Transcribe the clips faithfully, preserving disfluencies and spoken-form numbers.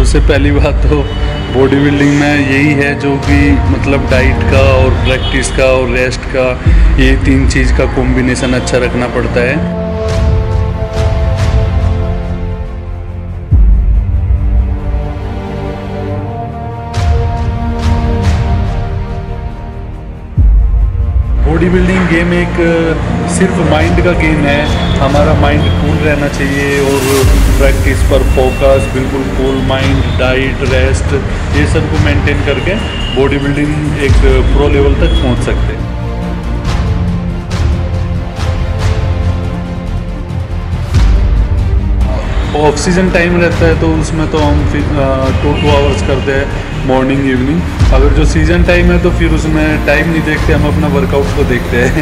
सबसे पहली बात तो बॉडी बिल्डिंग में यही है जो कि मतलब डाइट का और प्रैक्टिस का और रेस्ट का, ये तीन चीज़ का कॉम्बिनेशन अच्छा रखना पड़ता है। बॉडी बिल्डिंग गेम एक सिर्फ माइंड का गेम है। हमारा माइंड कूल रहना चाहिए और प्रैक्टिस पर फोकस, बिल्कुल कूल माइंड, डाइट, रेस्ट, ये सब को मेंटेन करके बॉडी बिल्डिंग एक प्रो लेवल तक पहुंच सकते हैं। ऑफ सीजन टाइम रहता है तो उसमें तो हम टू टू आवर्स करते हैं, मॉर्निंग इवनिंग। अगर जो सीजन टाइम है तो फिर उसमें टाइम नहीं देखते, हम अपना वर्कआउट को देखते हैं।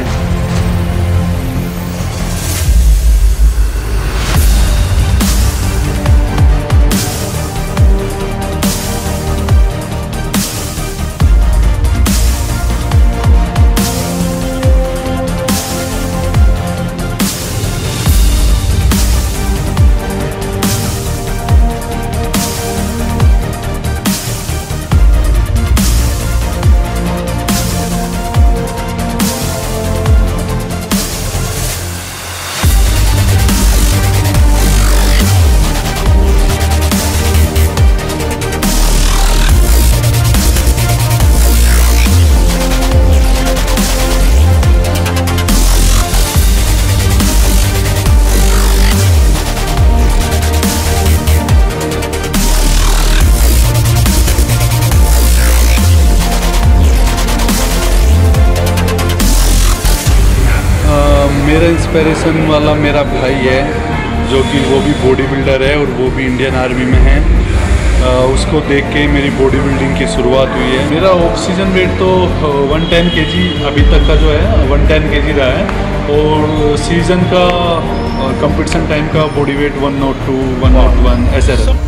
मेरा इंस्पिरेशन वाला मेरा भाई है जो कि वो भी बॉडी बिल्डर है और वो भी इंडियन आर्मी में है। आ, उसको देख के मेरी बॉडी बिल्डिंग की शुरुआत हुई है। मेरा ऑफ सीजन वेट तो वन टेन के जी अभी तक का जो है वन टेन के जी रहा है और सीज़न का कंपटीशन टाइम का body weight one nought two one nought one ऐसे रहा।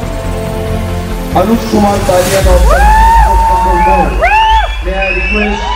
अनुज कुमार तालिया, may I request